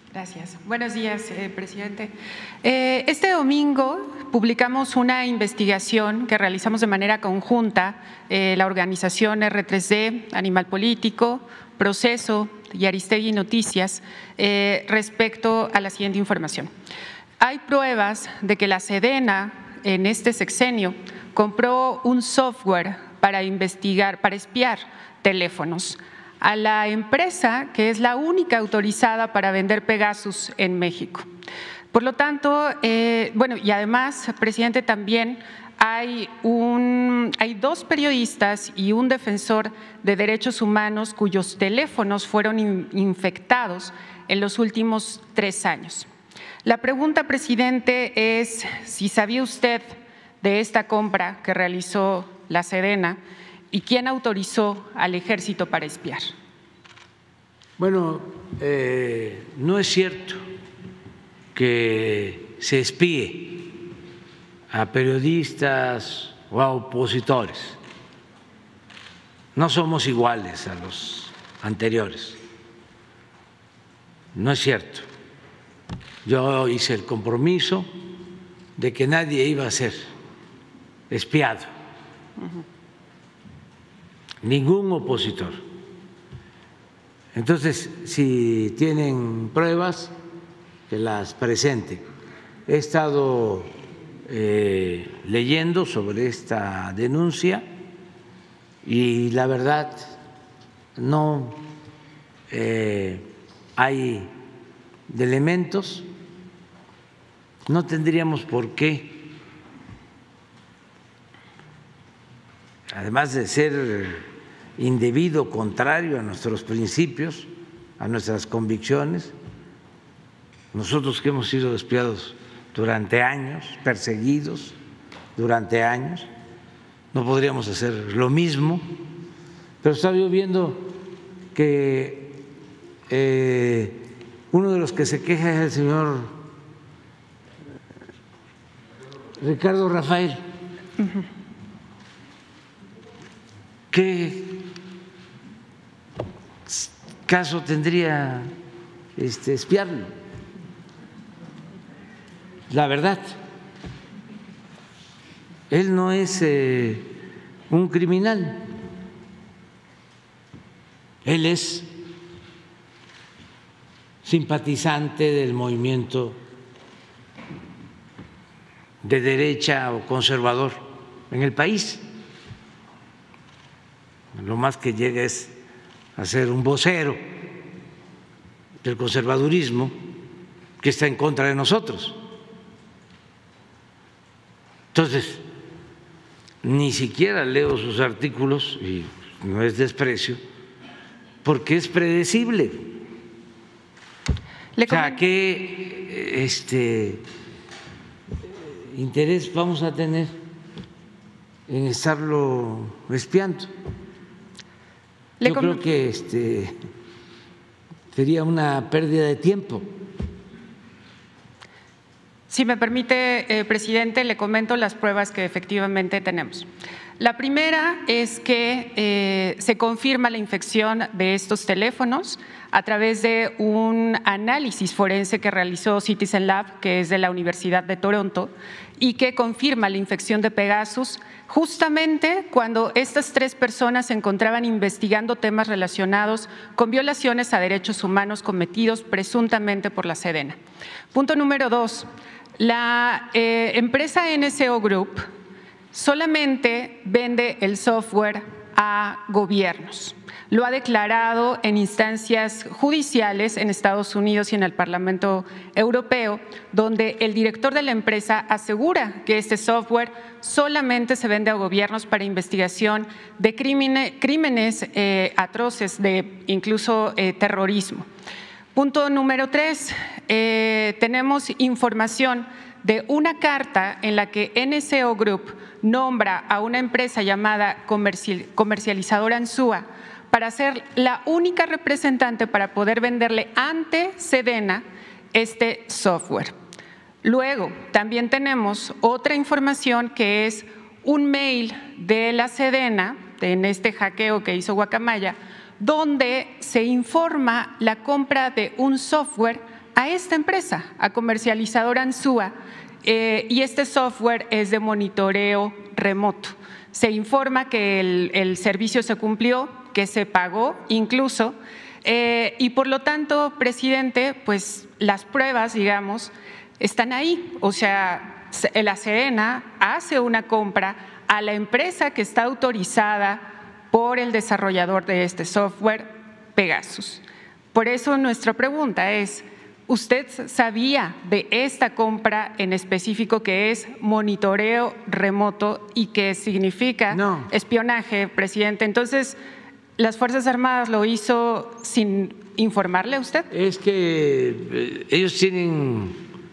Gracias. Buenos días, presidente. Este domingo publicamos una investigación que realizamos de manera conjunta la organización R3D, Animal Político, Proceso y Aristegui Noticias respecto a la siguiente información. Hay pruebas de que la Sedena en este sexenio compró un software para investigar, para espiar teléfonos a la empresa que es la única autorizada para vender Pegasus en México. Por lo tanto, y además, presidente, también hay dos periodistas y un defensor de derechos humanos cuyos teléfonos fueron infectados en los últimos 3 años. La pregunta, presidente, es si sabía usted de esta compra que realizó la Sedena y quién autorizó al Ejército para espiar. Bueno, no es cierto que se espíe a periodistas o a opositores. No somos iguales a los anteriores. No es cierto. Yo hice el compromiso de que nadie iba a ser espiado. Ningún opositor. Entonces, si tienen pruebas, que las presenten. He estado leyendo sobre esta denuncia y la verdad no hay elementos, no tendríamos por qué, además de ser indebido, contrario a nuestros principios, a nuestras convicciones, nosotros que hemos sido espiados durante años, perseguidos durante años, no podríamos hacer lo mismo, pero estaba yo viendo que uno de los que se queja es el señor Ricardo Rafael. ¿Qué caso tendría espiarlo? La verdad, él no es un criminal, él es simpatizante del movimiento de derecha o conservador en el país. Lo más que llega es a ser un vocero del conservadurismo que está en contra de nosotros. Entonces, ni siquiera leo sus artículos, y no es desprecio, porque es predecible. O sea, ¿qué interés vamos a tener en estarlo espiando? Yo creo que sería una pérdida de tiempo. Si me permite, presidente, le comento las pruebas que efectivamente tenemos. La primera es que se confirma la infección de estos teléfonos a través de un análisis forense que realizó Citizen Lab, que es de la Universidad de Toronto, y que confirma la infección de Pegasus justamente cuando estas 3 personas se encontraban investigando temas relacionados con violaciones a derechos humanos cometidos presuntamente por la Sedena. Punto número 2. La empresa NSO Group solamente vende el software a gobiernos. Lo ha declarado en instancias judiciales en Estados Unidos y en el Parlamento Europeo, donde el director de la empresa asegura que este software solamente se vende a gobiernos para investigación de crímenes atroces, de incluso terrorismo. Punto número 3, tenemos información de una carta en la que NSO Group nombra a una empresa llamada Comercializadora Ansúa para ser la única representante para poder venderle ante Sedena este software. Luego, también tenemos otra información que es un mail de la Sedena, en este hackeo que hizo Guacamaya, donde se informa la compra de un software a esta empresa, a Comercializadora Ansúa, y este software es de monitoreo remoto. Se informa que el servicio se cumplió, que se pagó incluso, y por lo tanto, presidente, pues las pruebas, digamos, están ahí. O sea, la SEDENA hace una compra a la empresa que está autorizada por el desarrollador de este software, Pegasus. Por eso nuestra pregunta es, ¿usted sabía de esta compra en específico que es monitoreo remoto y que significa espionaje, presidente? Entonces, ¿las Fuerzas Armadas lo hizo sin informarle a usted? Es que ellos tienen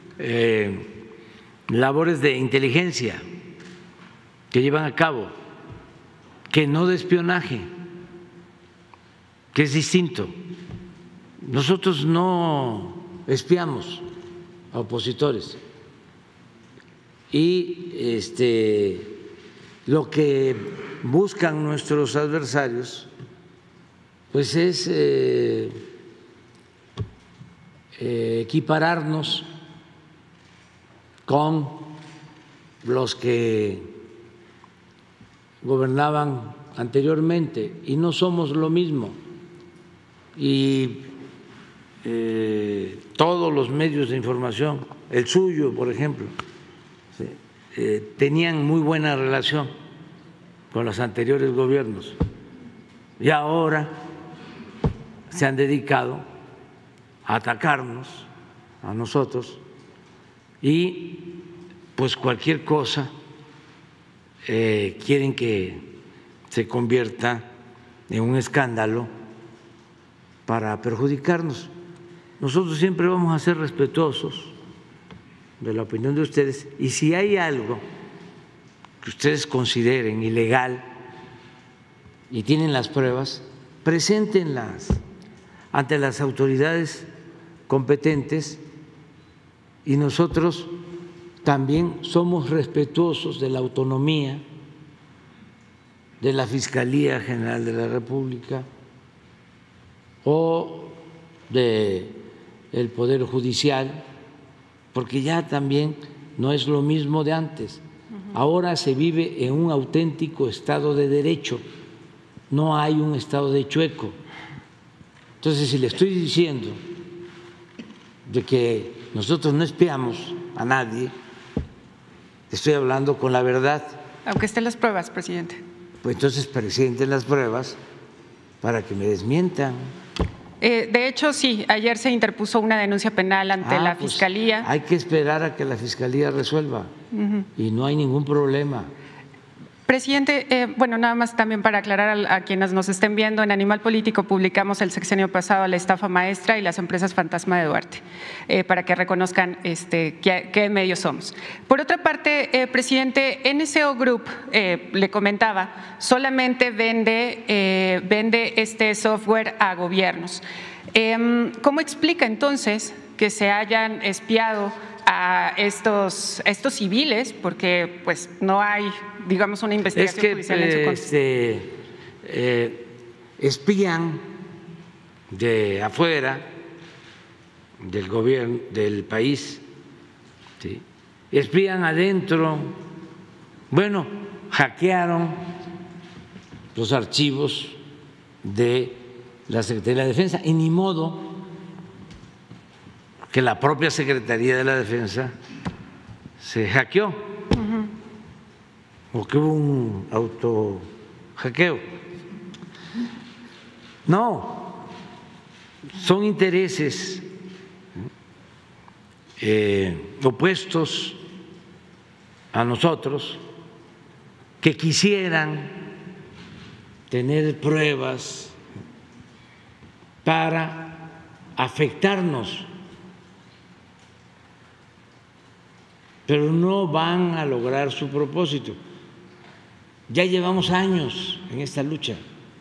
labores de inteligencia que llevan a cabo, que no de espionaje, que es distinto. Nosotros no espiamos a opositores y lo que buscan nuestros adversarios pues es equipararnos con los que gobernaban anteriormente y no somos lo mismo. Y todos los medios de información, el suyo, por ejemplo, tenían muy buena relación con los anteriores gobiernos y ahora se han dedicado a atacarnos a nosotros y pues cualquier cosa quieren que se convierta en un escándalo para perjudicarnos. Nosotros siempre vamos a ser respetuosos de la opinión de ustedes y si hay algo que ustedes consideren ilegal y tienen las pruebas, preséntenlas ante las autoridades competentes y nosotros también somos respetuosos de la autonomía de la Fiscalía General de la República o del Poder Judicial, porque ya también no es lo mismo de antes. Ahora se vive en un auténtico Estado de Derecho, no hay un Estado de chueco. Entonces, si le estoy diciendo de que nosotros no espiamos a nadie, estoy hablando con la verdad. Aunque estén las pruebas, presidente. Pues entonces presenten las pruebas para que me desmientan. De hecho, sí, ayer se interpuso una denuncia penal ante la Fiscalía. Hay que esperar a que la Fiscalía resuelva y no hay ningún problema. Presidente, bueno, nada más también para aclarar a quienes nos estén viendo, en Animal Político publicamos el sexenio pasado la estafa maestra y las empresas fantasma de Duarte, para que reconozcan qué medios somos. Por otra parte, presidente, NSO Group, le comentaba, solamente vende este software a gobiernos. ¿Cómo explica entonces que se hayan espiado a estos civiles, porque pues no hay, digamos, una investigación judicial en su contra? Espían de afuera del gobierno del país, ¿sí? Espían adentro. Bueno, hackearon los archivos de la Secretaría de la Defensa y ni modo que la propia Secretaría de la Defensa se hackeó o que hubo un autohackeo. No, son intereses opuestos a nosotros que quisieran tener pruebas para afectarnos, pero no van a lograr su propósito. Ya llevamos años en esta lucha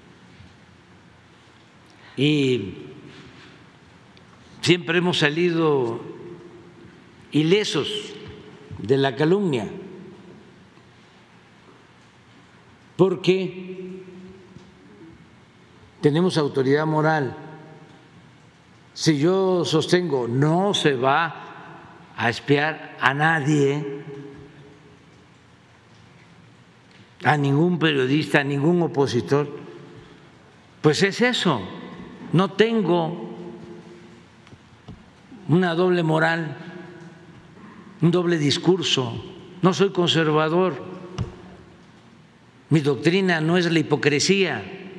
y siempre hemos salido ilesos de la calumnia, porque tenemos autoridad moral Si yo sostengo no se va a espiar a nadie, a ningún periodista, a ningún opositor, pues es eso. No tengo una doble moral, un doble discurso, no soy conservador, mi doctrina no es la hipocresía,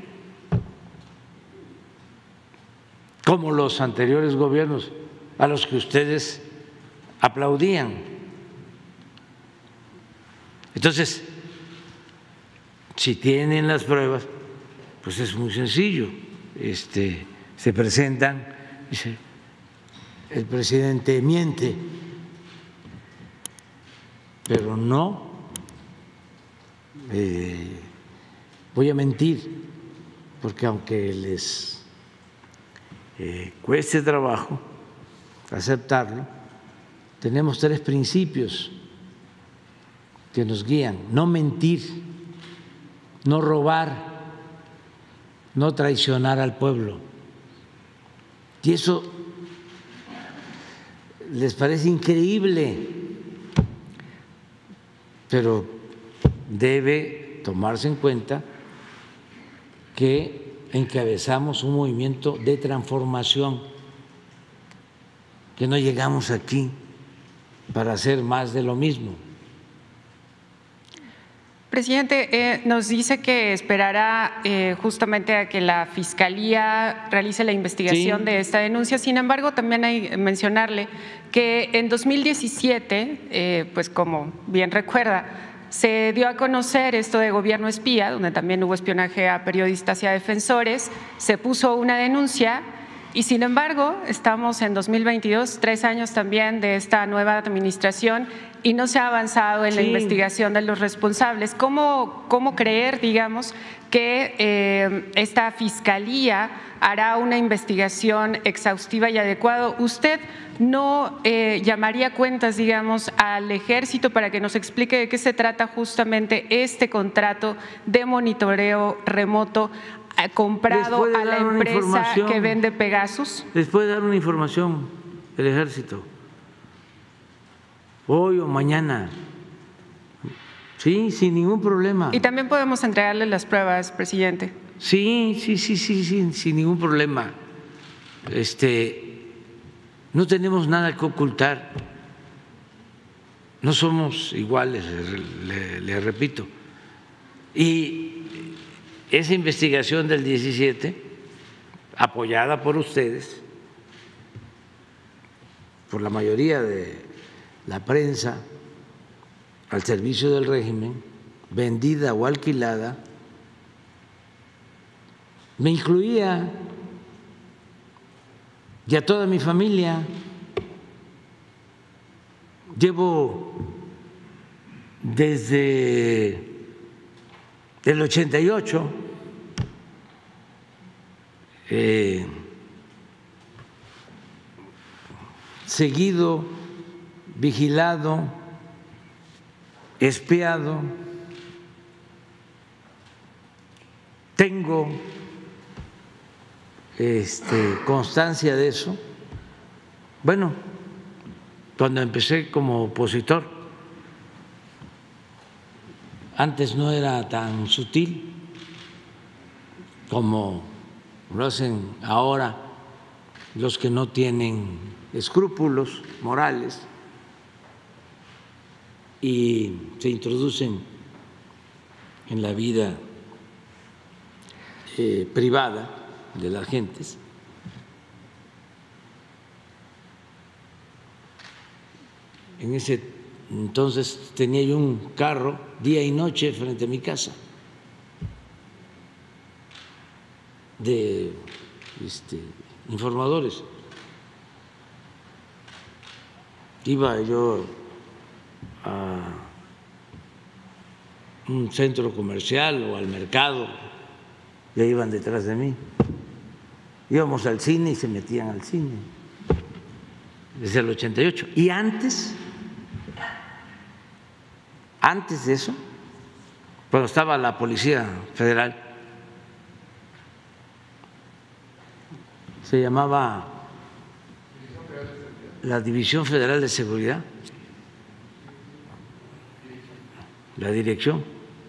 como los anteriores gobiernos a los que ustedes aplaudían. Entonces, si tienen las pruebas, pues es muy sencillo, se presentan, dice, el presidente miente, pero no voy a mentir, porque aunque les cueste trabajo aceptarlo, tenemos 3 principios que nos guían: no mentir, no robar, no traicionar al pueblo. Y eso les parece increíble, pero debe tomarse en cuenta que encabezamos un movimiento de transformación, que no llegamos aquí para hacer más de lo mismo. Presidente, nos dice que esperará justamente a que la Fiscalía realice la investigación de esta denuncia. Sin embargo, también hay que mencionarle que en 2017, pues como bien recuerda, se dio a conocer esto de gobierno espía, donde también hubo espionaje a periodistas y a defensores, se puso una denuncia y sin embargo estamos en 2022, 3 años también de esta nueva administración y no se ha avanzado en la investigación de los responsables. ¿Cómo creer, digamos, que esta Fiscalía hará una investigación exhaustiva y adecuada? ¿Usted no llamaría cuentas, digamos, al Ejército para que nos explique de qué se trata justamente este contrato de monitoreo remoto comprado a la empresa que vende Pegasus? ¿Les puede dar una información el Ejército hoy o mañana? Sí, sin ningún problema. Y también podemos entregarle las pruebas, presidente. Sí, sin ningún problema. No tenemos nada que ocultar, no somos iguales, le repito. Y esa investigación del 17, apoyada por ustedes, por la mayoría de la prensa, al servicio del régimen, vendida o alquilada, me incluía y a toda mi familia. Llevo desde el 88 seguido, vigilado, espiado. Tengo constancia de eso. Bueno, cuando empecé como opositor, antes no era tan sutil como lo hacen ahora los que no tienen escrúpulos morales y se introducen en la vida privada de las gentes. En ese entonces tenía yo un carro día y noche frente a mi casa de informadores. Iba yo a un centro comercial o al mercado, ya iban detrás de mí. Íbamos al cine y se metían al cine desde el 88. Y antes de eso, cuando estaba la Policía Federal, se llamaba la División Federal de Seguridad, la dirección,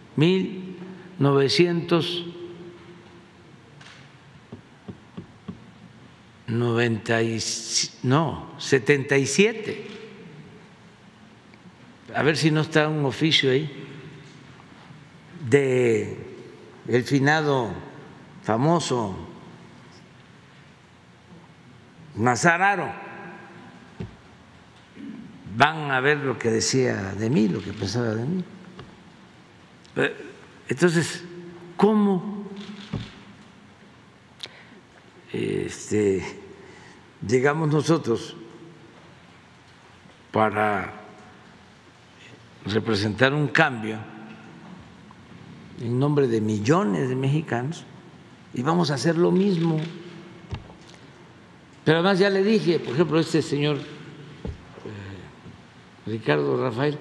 77. A ver si no está un oficio ahí de el finado famoso Nazararo. Van a ver lo que decía de mí, lo que pensaba de mí. Entonces, ¿cómo llegamos nosotros para representar un cambio en nombre de millones de mexicanos y vamos a hacer lo mismo? Pero además ya le dije, por ejemplo, este señor Ricardo Rafael,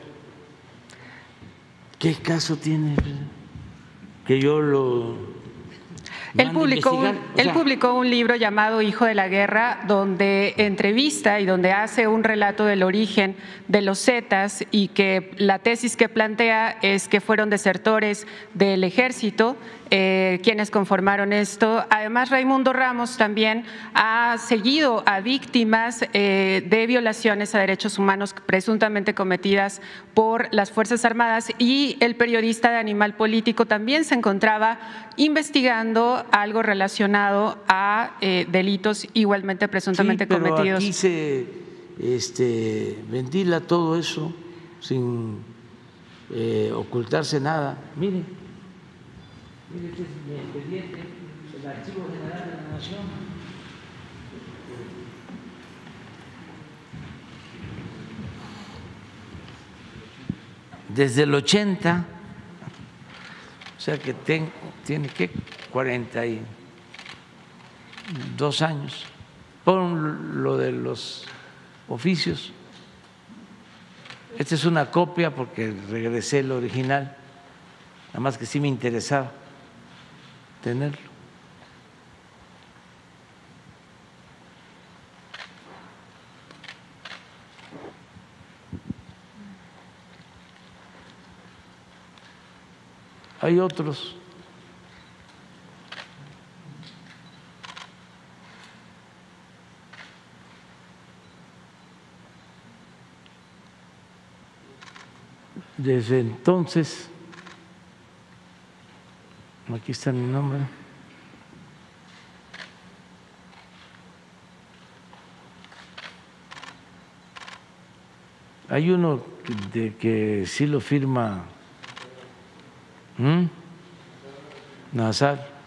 ¿qué caso tiene que yo lo Él publicó un libro llamado Hijo de la Guerra, donde entrevista y donde hace un relato del origen de los Zetas, y que la tesis que plantea es que fueron desertores del ejército quienes conformaron esto. Además, Raimundo Ramos también ha seguido a víctimas de violaciones a derechos humanos presuntamente cometidas por las Fuerzas Armadas, y el periodista de Animal Político también se encontraba investigando algo relacionado a delitos igualmente presuntamente cometidos. Aquí se ventila todo eso sin ocultarse nada. Mire, este es mi expediente, el Archivo General de la Nación. Desde el 80, o sea que tiene que 42 años. Pon lo de los oficios. Esta es una copia porque regresé el original, nada más que sí me interesaba tenerlo. Hay otros. Desde entonces, aquí está mi nombre. Hay uno que sí lo firma Nazar,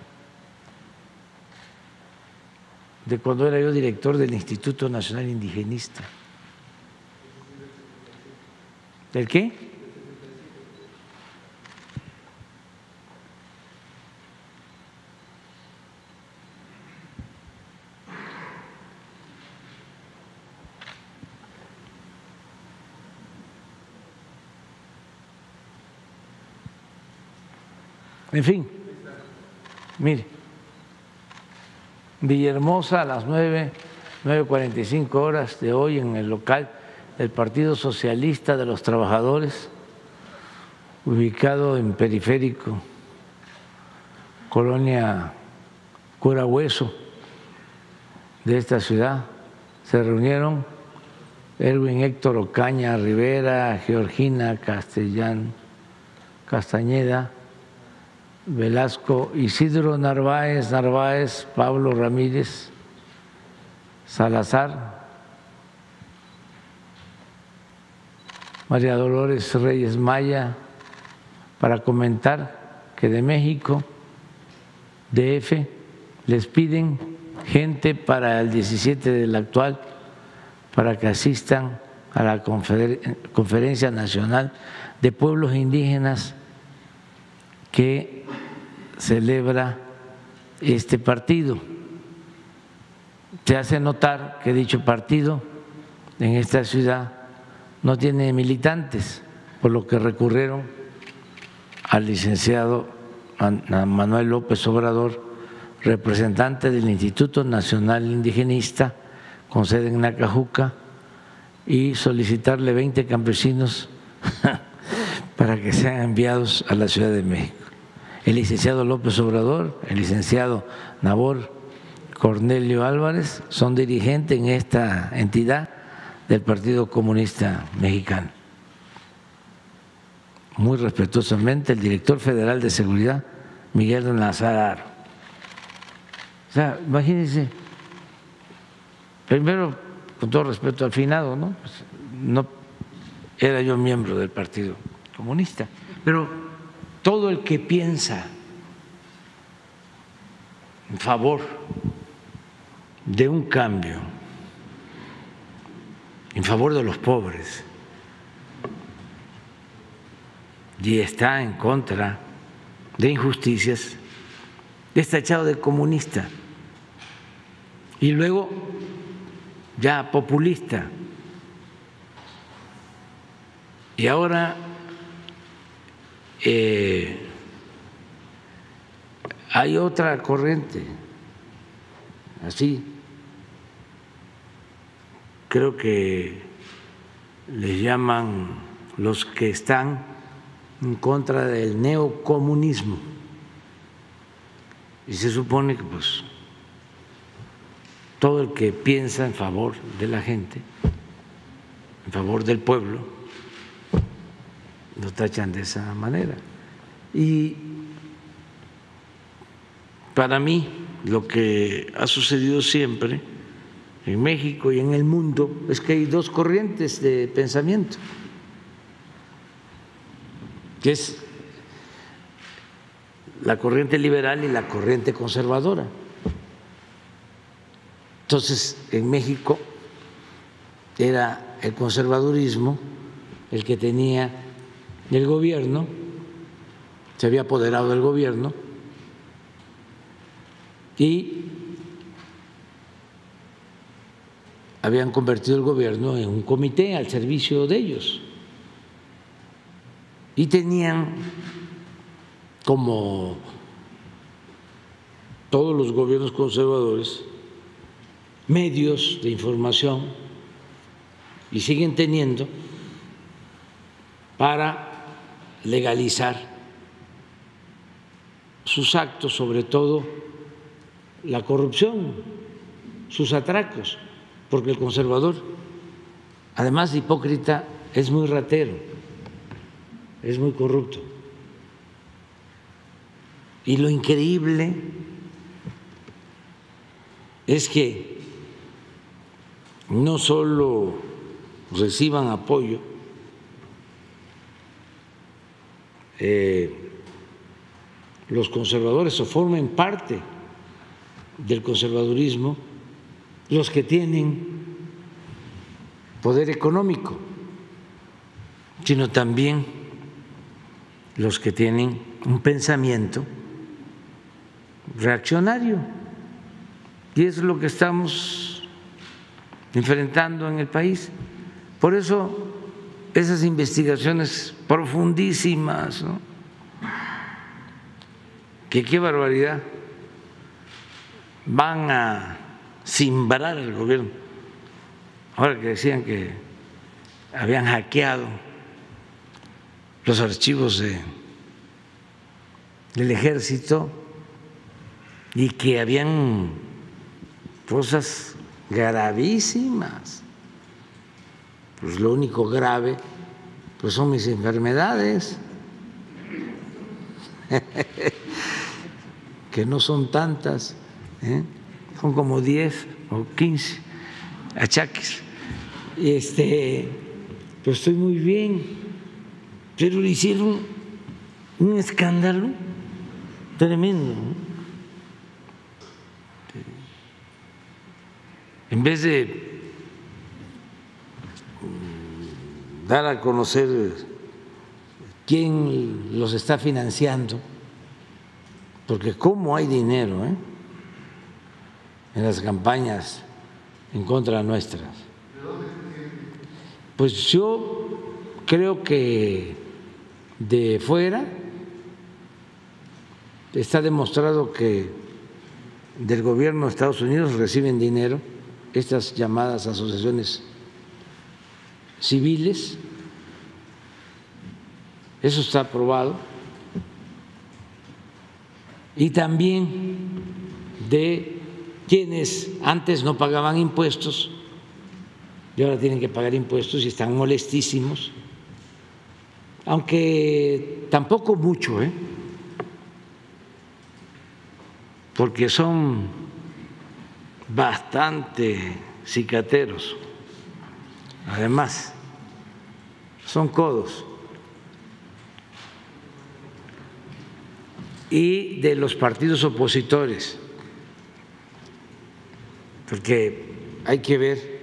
de cuando era yo director del Instituto Nacional Indigenista. ¿Del qué? En fin, mire, Villahermosa a las 9:45 de hoy en el local del Partido Socialista de los Trabajadores, ubicado en Periférico, Colonia Cura Hueso de esta ciudad. Se reunieron Erwin Héctor Ocaña Rivera, Georgina Castañeda, Velasco, Isidro Narváez, Pablo Ramírez, Salazar, María Dolores Reyes Maya, para comentar que de México, DF, les piden gente para el 17 del actual para que asistan a la Conferencia Nacional de Pueblos Indígenas que celebra este partido. Se hace notar que dicho partido en esta ciudad no tiene militantes, por lo que recurrieron al licenciado Manuel López Obrador, representante del Instituto Nacional Indigenista con sede en Nacajuca, y solicitarle 20 campesinos para que sean enviados a la Ciudad de México. El licenciado López Obrador, el licenciado Nabor Cornelio Álvarez son dirigentes en esta entidad del Partido Comunista Mexicano. Muy respetuosamente, el director federal de seguridad, Miguel Nazar. O sea, imagínense, primero, con todo respeto al finado, ¿no? Pues no era yo miembro del Partido Comunista, pero todo el que piensa en favor de un cambio, en favor de los pobres, y está en contra de injusticias, está echado de comunista y luego ya populista. Y ahora hay otra corriente, así, creo que les llaman los que están en contra del neocomunismo. Y se supone que pues todo el que piensa en favor de la gente, en favor del pueblo, lo tachan de esa manera. Y para mí lo que ha sucedido siempre en México y en el mundo es que hay dos corrientes de pensamiento, que es la corriente liberal y la corriente conservadora. Entonces, en México era el conservadurismo el que tenía el gobierno, se había apoderado del gobierno y habían convertido el gobierno en un comité al servicio de ellos y tenían, como todos los gobiernos conservadores, medios de información, y siguen teniendo, para legalizar sus actos, sobre todo la corrupción, sus atracos, porque el conservador, además de hipócrita, es muy ratero, es muy corrupto. Y lo increíble es que no solo reciban apoyo los conservadores o formen parte del conservadurismo los que tienen poder económico, sino también los que tienen un pensamiento reaccionario. Y es lo que estamos enfrentando en el país. Por eso esas investigaciones profundísimas, ¿no? Que qué barbaridad, van a cimbrar el gobierno. Ahora que decían que habían hackeado los archivos del ejército y que habían cosas gravísimas. Pues lo único grave pues son mis enfermedades, que no son tantas, son como 10 o 15 achaques. Pues estoy muy bien, pero le hicieron un escándalo tremendo, ¿no? En vez de dar a conocer quién los está financiando, porque cómo hay dinero en las campañas en contra nuestras. Pues yo creo que de fuera está demostrado que del gobierno de Estados Unidos reciben dinero estas llamadas asociaciones civiles, eso está aprobado, y también de quienes antes no pagaban impuestos y ahora tienen que pagar impuestos y están molestísimos, aunque tampoco mucho, porque son bastante cicateros, además son codos, y de los partidos opositores, porque hay que ver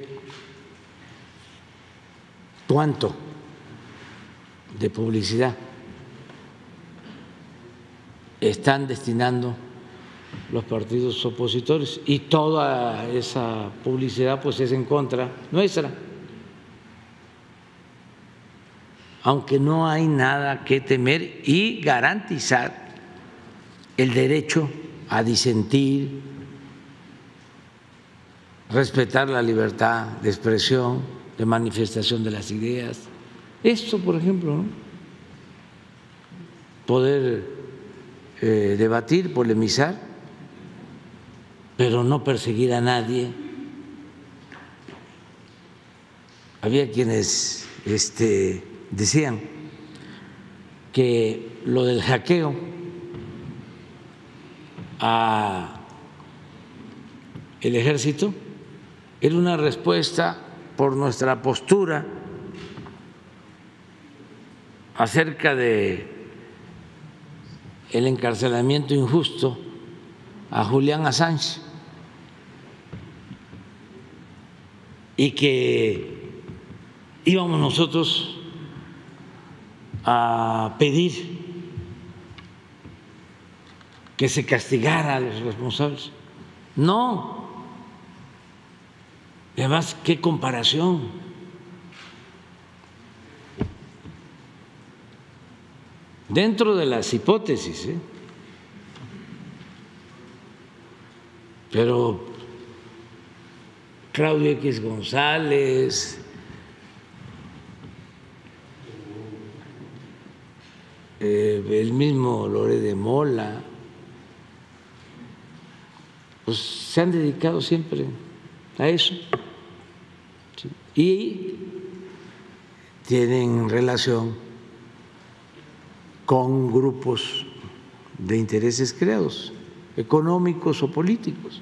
cuánto de publicidad están destinando los partidos opositores, y toda esa publicidad pues es en contra nuestra, aunque no hay nada que temer, y garantizar el derecho a disentir, respetar la libertad de expresión, de manifestación de las ideas. Esto, por ejemplo, ¿no? Poder debatir, polemizar, pero no perseguir a nadie. Había quienes decían que lo del hackeo a el ejército era una respuesta por nuestra postura acerca de el encarcelamiento injusto a Julián Assange, y que íbamos nosotros a pedir que se castigara a los responsables. No. Además, ¿qué comparación? Dentro de las hipótesis, pero Claudio X González, el mismo Loret de Mola, pues se han dedicado siempre a eso, ¿sí? Y tienen relación con grupos de intereses creados, económicos o políticos.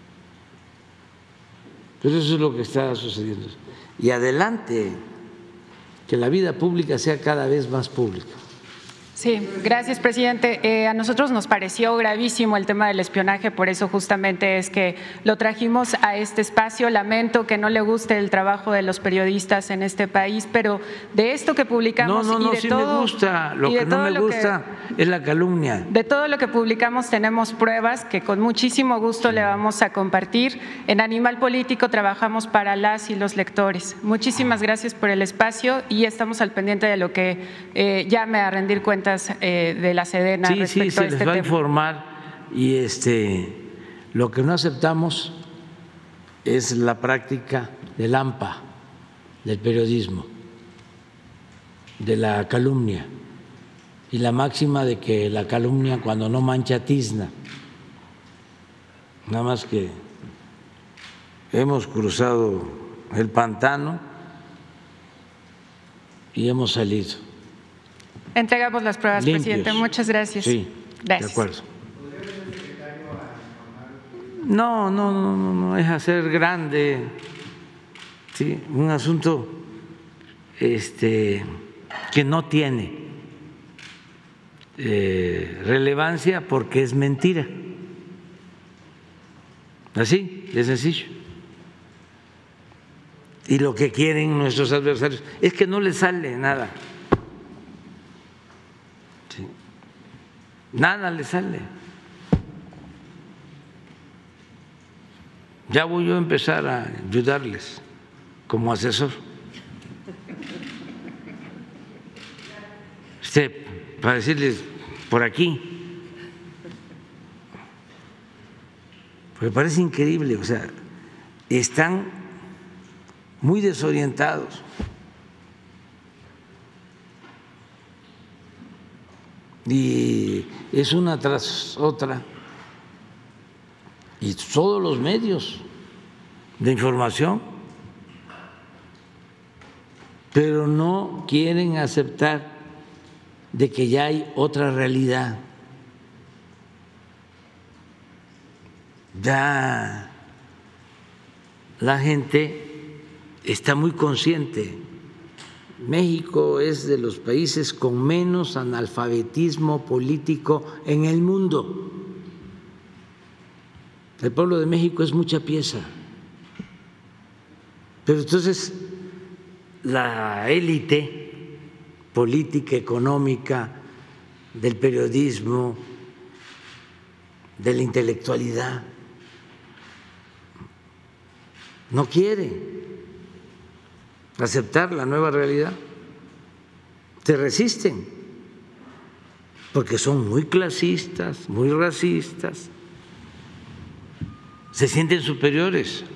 Pero eso es lo que está sucediendo. Y adelante, que la vida pública sea cada vez más pública. Sí, gracias, presidente. A nosotros nos pareció gravísimo el tema del espionaje, por eso justamente es que lo trajimos a este espacio. Lamento que no le guste el trabajo de los periodistas en este país, pero de esto que publicamos no, y de sí todo, me gusta. Lo que no me gusta es la calumnia. De todo lo que publicamos tenemos pruebas que con muchísimo gusto le vamos a compartir. En Animal Político trabajamos para las y los lectores. Muchísimas gracias por el espacio y estamos al pendiente de lo que llame a rendir cuentas de la Sedena respecto a este tema. Sí, se les va a informar, y lo que no aceptamos es la práctica del AMPA, del periodismo, de la calumnia, y la máxima de que la calumnia cuando no mancha tizna. Nada más que hemos cruzado el pantano y hemos salido. Entregamos las pruebas, limpios. Presidente. Muchas gracias. Sí, gracias. De acuerdo. No, es hacer grande, sí, un asunto que no tiene relevancia porque es mentira. Así, de sencillo. Y lo que quieren nuestros adversarios es que no les sale nada. Sí. Nada les sale. Ya voy yo a empezar a ayudarles como asesor. Para decirles por aquí, me parece increíble, o sea, están muy desorientados. y es una tras otra, y todos los medios de información, pero no quieren aceptar de que ya hay otra realidad. Ya la gente está muy consciente. México es de los países con menos analfabetismo político en el mundo. El pueblo de México es mucha pieza. Pero entonces la élite política, económica, del periodismo, de la intelectualidad, no quiere aceptar la nueva realidad, se resisten, porque son muy clasistas, muy racistas, se sienten superiores.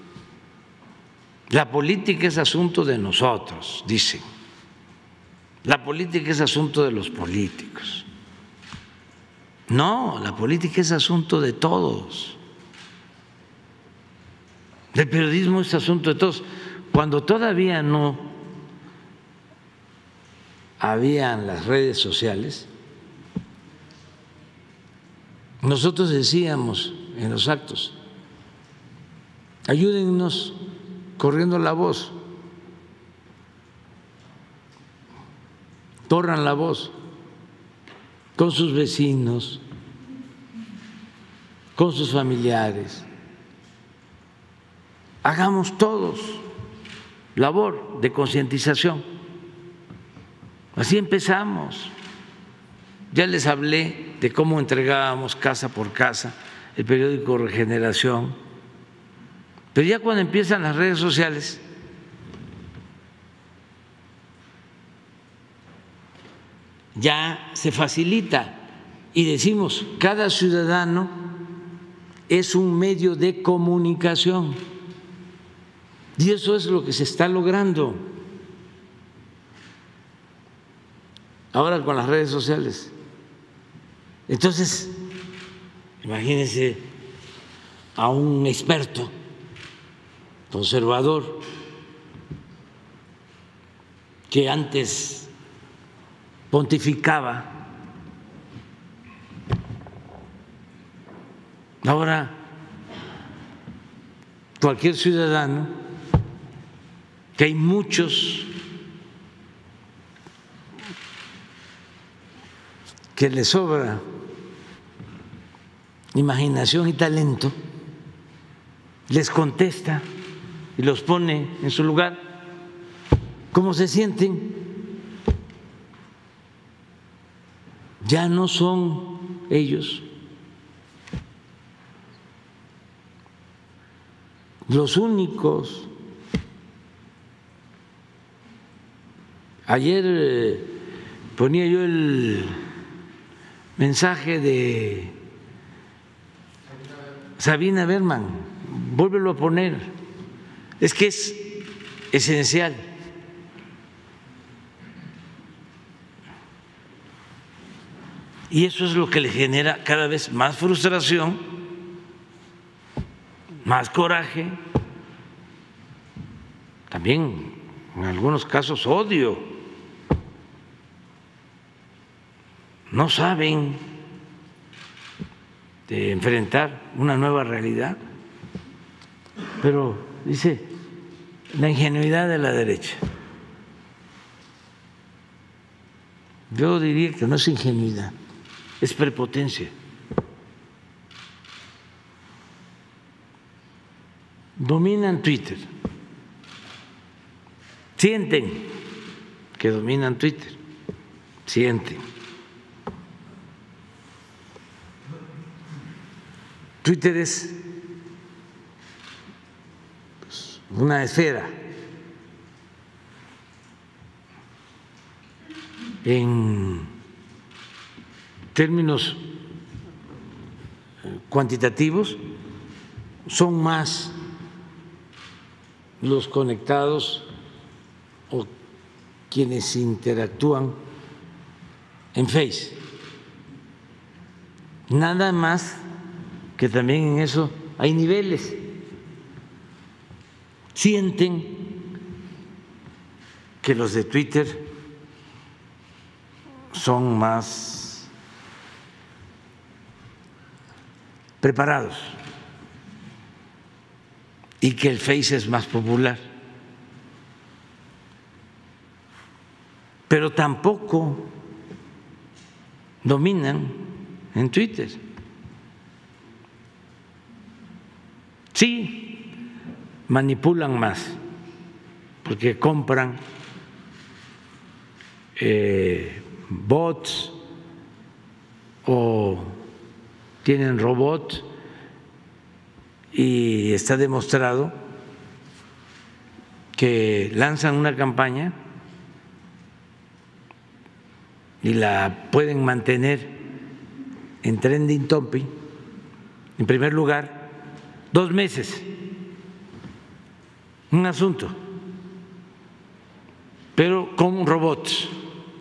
La política es asunto de nosotros, dicen. La política es asunto de los políticos. No, la política es asunto de todos. El periodismo es asunto de todos. Cuando todavía no habían las redes sociales, nosotros decíamos en los actos: ayúdennos corriendo la voz, corran la voz con sus vecinos, con sus familiares. Hagamos todos labor de concientización. Así empezamos. Ya les hablé de cómo entregábamos casa por casa el periódico Regeneración, pero ya cuando empiezan las redes sociales, ya se facilita y decimos: cada ciudadano es un medio de comunicación, y eso es lo que se está logrando ahora con las redes sociales. Entonces, imagínense a un experto conservador que antes pontificaba, ahora cualquier ciudadano, que hay muchos que les sobra imaginación y talento, les contesta y los pone en su lugar. ¿Cómo se sienten? Ya no son ellos los únicos. Ayer ponía yo el mensaje de Sabina Berman, vuélvelo a poner, es que es esencial. Y eso es lo que le genera cada vez más frustración, más coraje, también en algunos casos odio. No saben de enfrentar una nueva realidad, pero dice la ingenuidad de la derecha. Yo diría que no es ingenuidad, es prepotencia. Dominan Twitter, sienten que dominan Twitter, sienten. Twitter es una esfera. En términos cuantitativos, son más los conectados o quienes interactúan en Face. Nada más que también en eso hay niveles. Sienten que los de Twitter son más preparados y que el Face es más popular. Pero tampoco dominan en Twitter. Sí, manipulan más, porque compran bots o tienen robots, y está demostrado que lanzan una campaña y la pueden mantener en trending topic, en primer lugar, 2 meses, un asunto, pero con robots.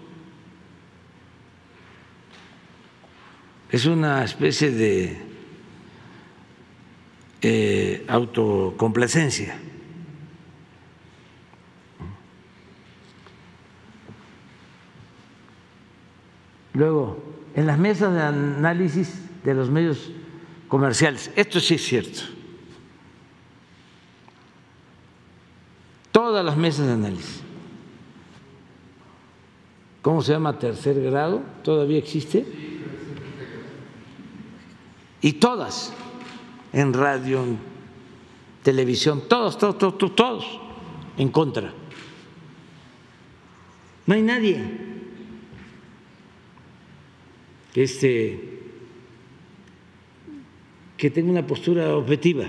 Es una especie de autocomplacencia. Luego, en las mesas de análisis de los medios comerciales, esto sí es cierto, todas las mesas de análisis, ¿cómo se llama? Tercer grado, ¿todavía existe? Y todas, en radio, en televisión, todos en contra. No hay nadie que tenga una postura objetiva,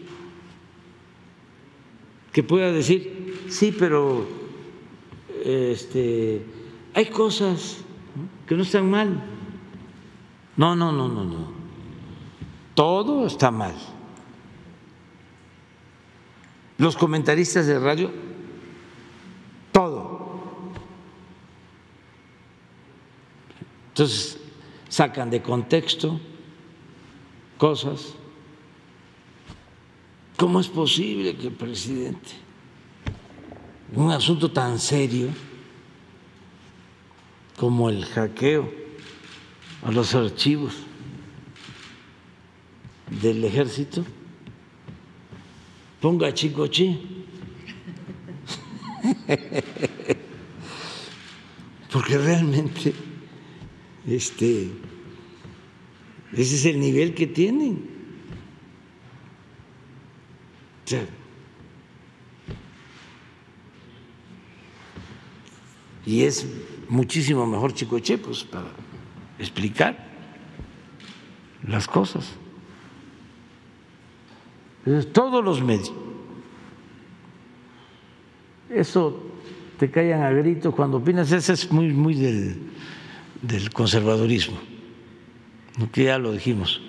que pueda decir, sí, pero hay cosas que no están mal. No. Todo está mal. Los comentaristas de radio, todo. Entonces, sacan de contexto cosas. ¿Cómo es posible que el presidente, en un asunto tan serio como el hackeo a los archivos del ejército, ponga a Chicoche? Porque realmente ese es el nivel que tienen. O sea, y es muchísimo mejor Chicoche, pues, para explicar las cosas. Todos los medios. Eso te callan a gritos cuando opinas, eso es muy del conservadurismo, que ya lo dijimos.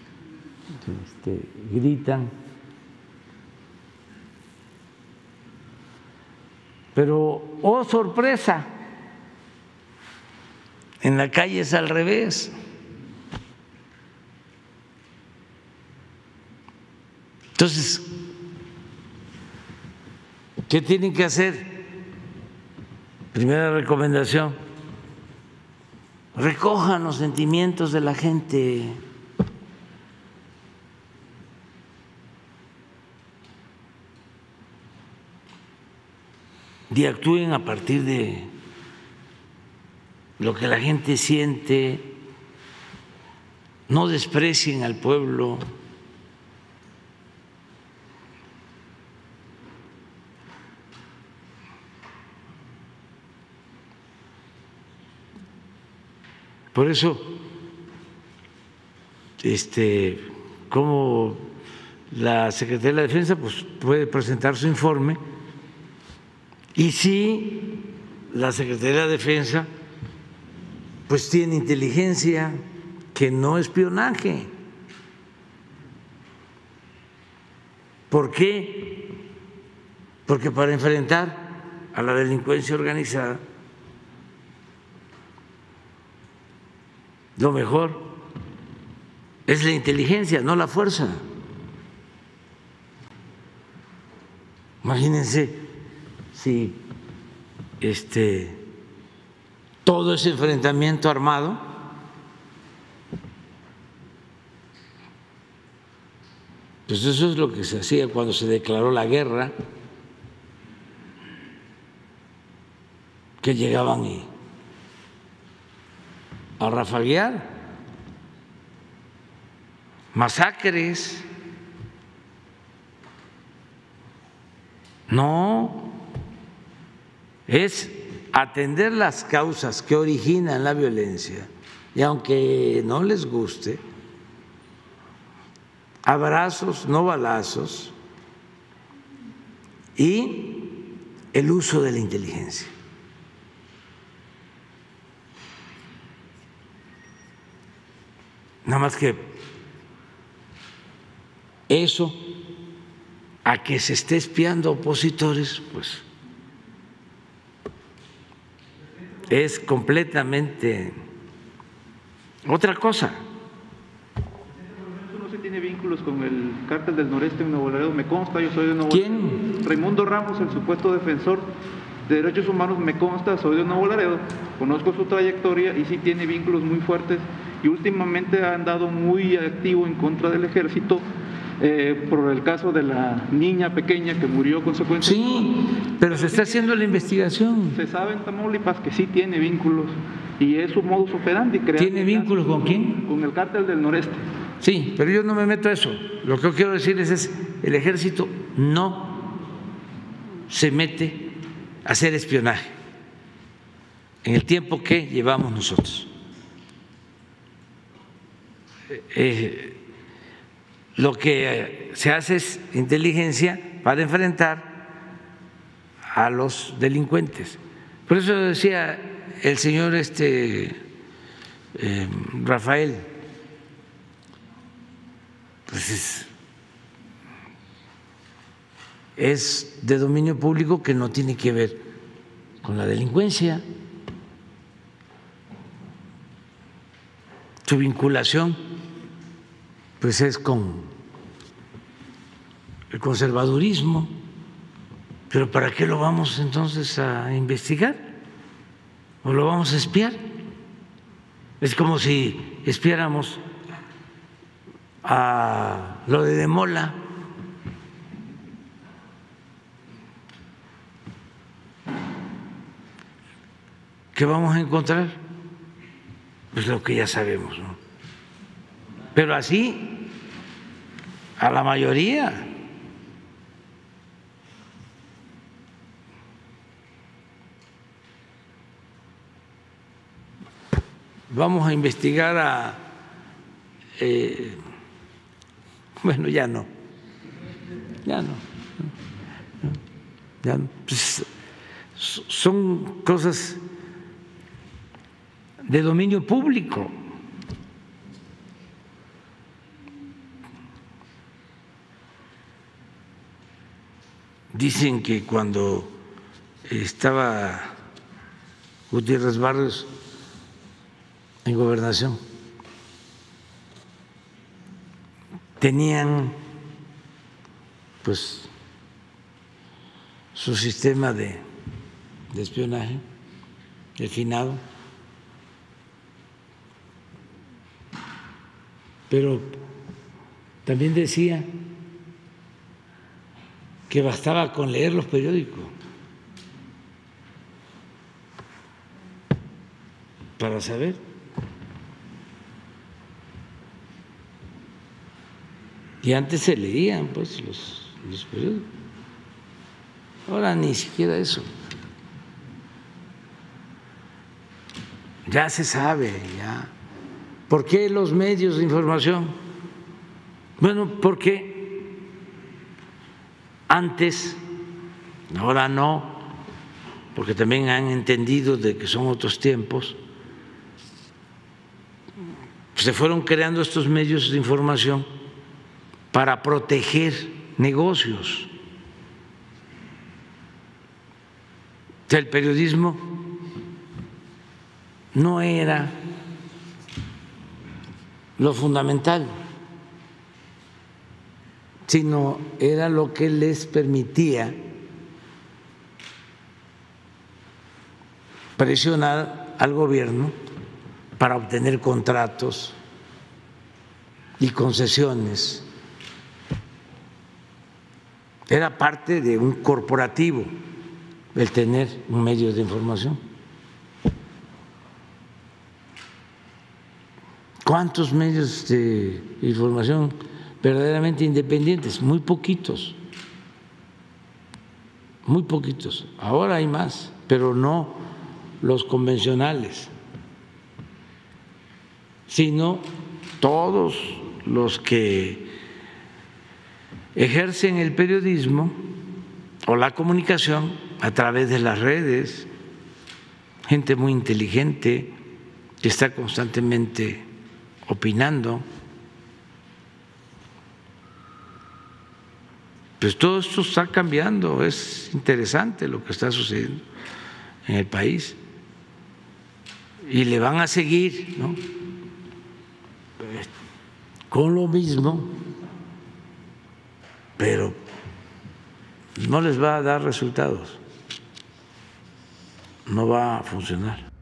Gritan. Pero, oh sorpresa, en la calle es al revés. Entonces, ¿qué tienen que hacer? Primera recomendación: recojan los sentimientos de la gente. Y actúen a partir de lo que la gente siente, no desprecien al pueblo. Por eso, como la Secretaría de la Defensa pues puede presentar su informe, y si la Secretaría de la Defensa pues tiene inteligencia, que no espionaje. ¿Por qué? Porque para enfrentar a la delincuencia organizada, lo mejor es la inteligencia, no la fuerza. Imagínense si todo ese enfrentamiento armado pues eso es lo que se hacía cuando se declaró la guerra, que llegaban a rafaguear, masacres. No, es atender las causas que originan la violencia y aunque no les guste, abrazos, no balazos, y el uso de la inteligencia. Nada más que eso, a que se esté espiando a opositores, pues es completamente otra cosa. No se tiene vínculos con el cártel del noreste en Nuevo Laredo, me consta, yo soy de Nuevo ¿Quién? Laredo. Raimundo Ramos, el supuesto defensor de derechos humanos, me consta, soy de Nuevo Laredo, conozco su trayectoria y sí tiene vínculos muy fuertes y últimamente ha andado muy activo en contra del ejército. Por el caso de la niña pequeña que murió consecuencia. Sí, pero se está haciendo la investigación. Se sabe en Tamaulipas que sí tiene vínculos y es su modus operandi. ¿Tiene vínculos con quién? Con el cártel del noreste. Sí, pero yo no me meto a eso. Lo que yo quiero decirles es, el ejército no se mete a hacer espionaje en el tiempo que llevamos nosotros. Lo que se hace es inteligencia para enfrentar a los delincuentes. Por eso decía el señor Rafael, pues es de dominio público que no tiene que ver con la delincuencia. Su vinculación pues es con el conservadurismo, pero ¿para qué lo vamos entonces a investigar? ¿O lo vamos a espiar? Es como si espiáramos a lo de Mola. ¿Qué vamos a encontrar? Pues lo que ya sabemos, ¿no? Pero así a la mayoría. Vamos a investigar a bueno, ya no. Pues, son cosas de dominio público. Dicen que cuando estaba Gutiérrez Barrios en gobernación, tenían pues su sistema de espionaje, el finado, pero también decía que bastaba con leer los periódicos para saber. Y antes se leían pues los periódicos. Ahora ni siquiera eso. Ya se sabe, ya. ¿Por qué los medios de información? Bueno, porque antes, ahora no, porque también han entendido de que son otros tiempos, se fueron creando estos medios de información para proteger negocios. O sea, el periodismo no era lo fundamental, sino era lo que les permitía presionar al gobierno para obtener contratos y concesiones. Era parte de un corporativo el tener un medio de información. ¿Cuántos medios de información verdaderamente independientes? Muy poquitos, muy poquitos. Ahora hay más, pero no los convencionales, sino todos los que ejercen el periodismo o la comunicación a través de las redes, gente muy inteligente que está constantemente opinando. Pues todo esto está cambiando, es interesante lo que está sucediendo en el país y le van a seguir, ¿no?, con lo mismo, pero no les va a dar resultados, no va a funcionar.